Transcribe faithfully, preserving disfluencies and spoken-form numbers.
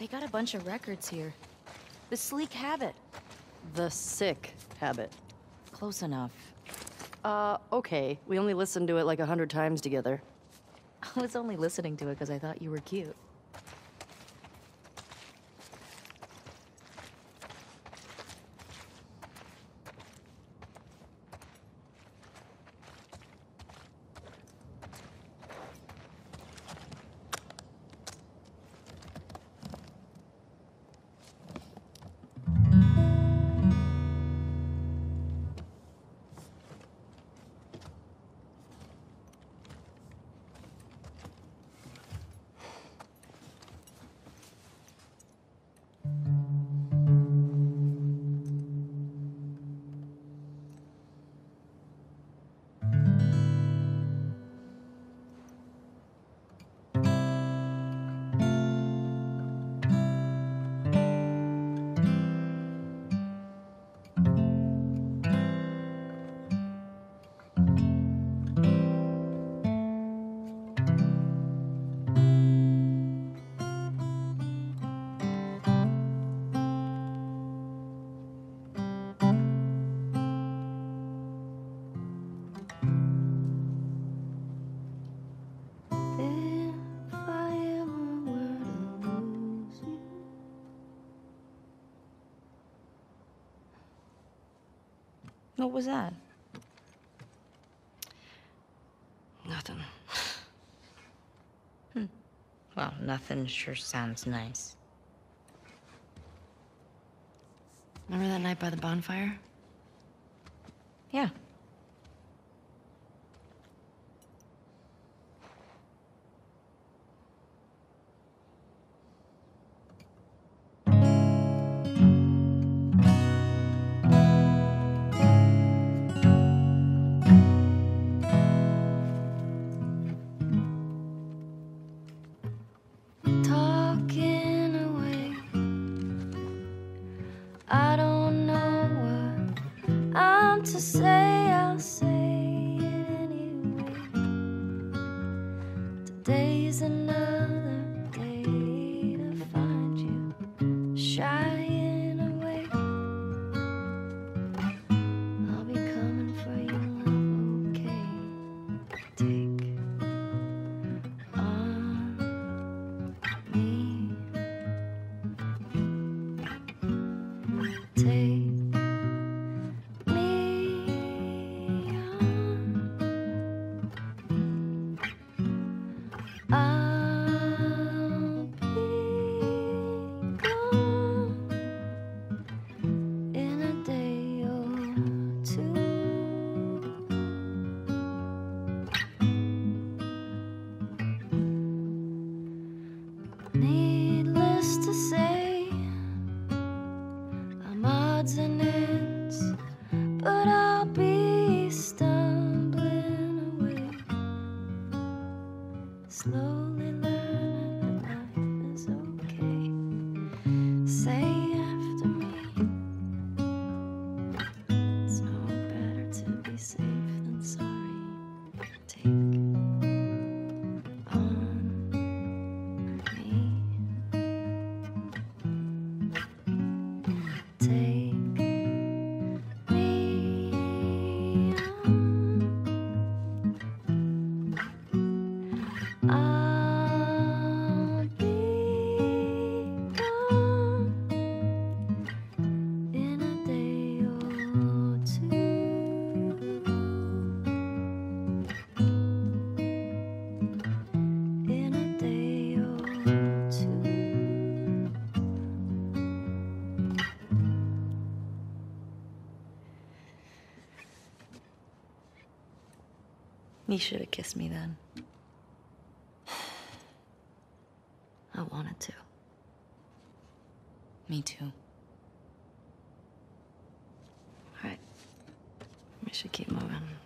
They got a bunch of records here. The Sleek Habit. The Sick Habit. Close enough. Uh, okay. We only listened to it like a hundred times together. I was only listening to it because I thought you were cute. What was that? Nothing. Hmm. Well, nothing sure sounds nice. Remember that night by the bonfire? Yeah. Talking away, I don't know what I'm to say, I'll say it anyway. Today's another day to find you shying away. I'll be coming for you, love, okay? Take on me. Take me on. I'll be gone in a day or two. Needless to say, I'm odds and ends, but I'll be stumbling away, slowly learning that life is okay. Say after me, it's no better to be safe than sorry. Take on me. Take me on. I'll be gone in a day or two. In a day or two. You should have kissed me then. I wanted to. Me too. All right. We should keep moving.